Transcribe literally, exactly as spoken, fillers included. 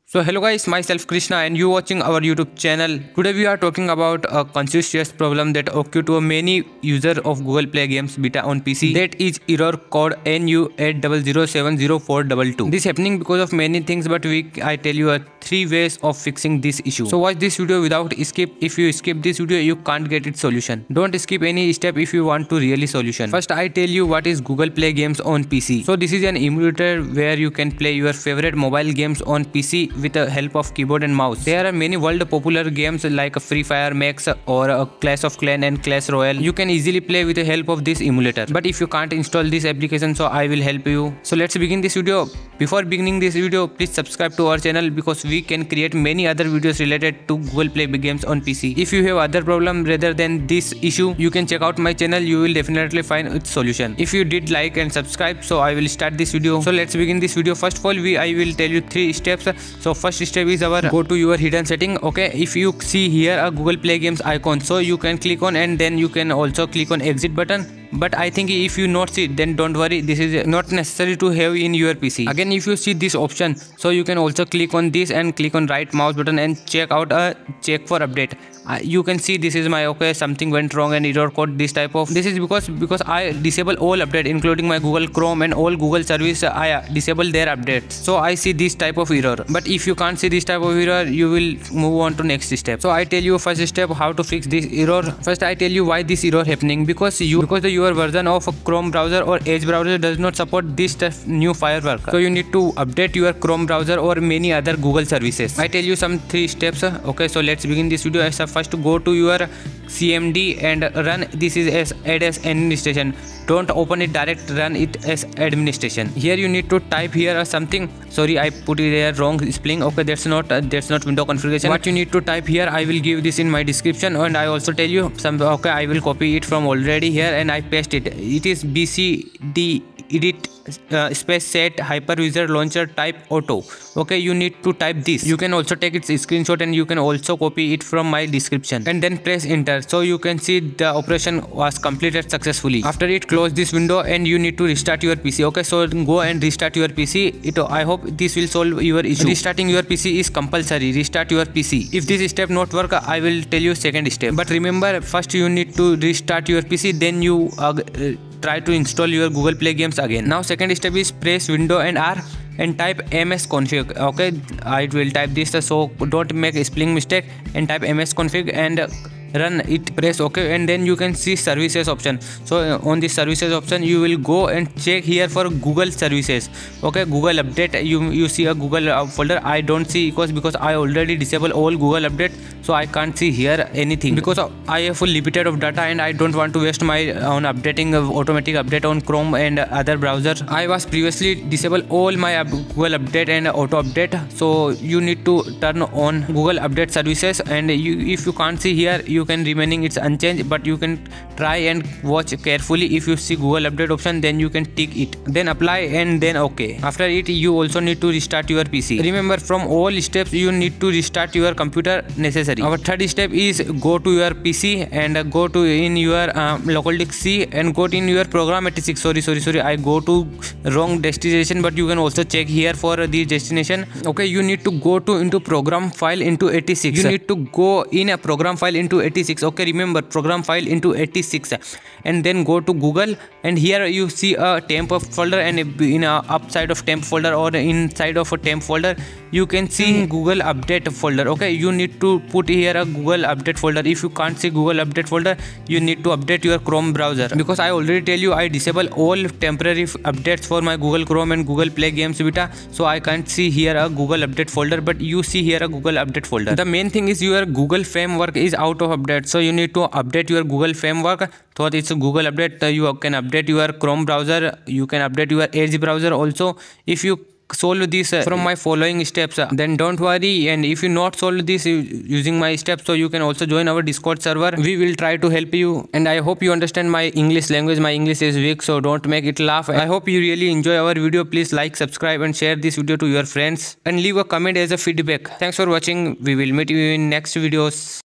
So hello guys, myself Krishna and you watching our YouTube channel. Today we are talking about a consistent problem that occur to many users of Google Play Games beta on P C. That is error code N U eight zero zero seven zero four two two. This happening because of many things, but we I tell you uh, three ways of fixing this issue. So watch this video without skip. If you skip this video, you can't get its solution. Don't skip any step if you want to really solution. First I tell you what is Google Play Games on P C. So this is an emulator where you can play your favorite mobile games on P C with the help of keyboard and mouse. There are many world popular games like Free Fire, Max or uh, Clash of Clans and Clash Royale. You can easily play with the help of this emulator. But if you can't install this application, so I will help you. So let's begin this video. Before beginning this video, please subscribe to our channel because we can create many other videos related to Google Play Games on P C. If you have other problem rather than this issue, you can check out my channel. You will definitely find its solution. If you did like and subscribe, so I will start this video. So let's begin this video. First of all, we I will tell you three steps. So first step is our go to your hidden setting. Okay, if you see here a Google Play Games icon, so you can click on and then you can also click on exit button. But I think if you not see, then don't worry, this is not necessary to have in your P C. Again, if you see this option, so you can also click on this and click on right mouse button and check out a check for update. Uh, you can see this is my okay something went wrong and error code this type of. This is because because I disable all update including my Google Chrome and all Google service. I uh, disable their updates, so I see this type of error. But if you can't see this type of error, you will move on to next step. So I tell you first step how to fix this error. First I tell you why this error happening, because you because the your version of a Chrome browser or Edge browser does not support this new Firework. So you need to update your Chrome browser or many other Google services. I tell you some three steps. Okay, so let's begin this video. As a first, go to your C M D and run this is as add as administration. Don't open it direct, run it as administration. Here you need to type here something. Sorry, I put it there wrong spelling. Okay, that's not uh, that's not window configuration. What you need to type here, I will give this in my description, and I also tell you some. Okay, I will copy it from already here and I paste it. It is B C D edit uh, space set hypervisor launcher type auto. Okay, you need to type this. You can also take its screenshot and you can also copy it from my description and then press enter. So you can see the operation was completed successfully. After it, close this window and you need to restart your P C. Okay, so go and restart your P C. It I hope this will solve your issue. Restarting your P C is compulsory. Restart your P C. If this step not work, I will tell you second step. But remember, first you need to restart your P C, then you uh, try to install your Google Play Games again. Now second step is press window and R and type msconfig. Okay, I will type this, so don't make a spelling mistake and type msconfig and run it. Press OK and then you can see services option. So on this services option, you will go and check here for Google services. Okay, Google update, you you see a Google folder. I don't see because because I already disable all Google update, so I can't see here anything because I have full limited of data and I don't want to waste my on updating of automatic update on Chrome and other browsers. I was previously disable all my Google update and auto update, so you need to turn on Google update services. And you if you can't see here, you can remaining it's unchanged, but you can try and watch carefully. If you see Google update option, then you can tick it, then apply and then OK. After it, you also need to restart your P C. Remember, from all steps you need to restart your computer necessary. Our third step is go to your P C and go to in your um, local disk C and go to in your program eighty-six. Sorry sorry sorry I go to wrong destination, but you can also check here for the destination. Okay, you need to go to into program file into eighty-six. You need to go in a program file into eighty-six. Okay, remember program file into eighty-six and then go to Google, and here you see a temp folder, and in a upside of temp folder or inside of a temp folder you can see Google update folder. Okay, you need to put here a Google update folder. If you can't see Google update folder, you need to update your Chrome browser, because I already tell you I disable all temporary updates for my Google Chrome and Google Play Games beta, so I can't see here a Google update folder, but you see here a Google update folder. The main thing is your Google framework is out of update, so you need to update your Google framework. So it's a Google update. You can update your Chrome browser, you can update your Edge browser also. If you solve this uh, from my following steps, uh, then don't worry. And if you not solve this uh, using my steps, so you can also join our Discord server. We will try to help you, and I hope you understand my English language. My English is weak, so don't make it laugh. I hope you really enjoy our video. Please like, subscribe and share this video to your friends and leave a comment as a feedback. Thanks for watching. We will meet you in next videos.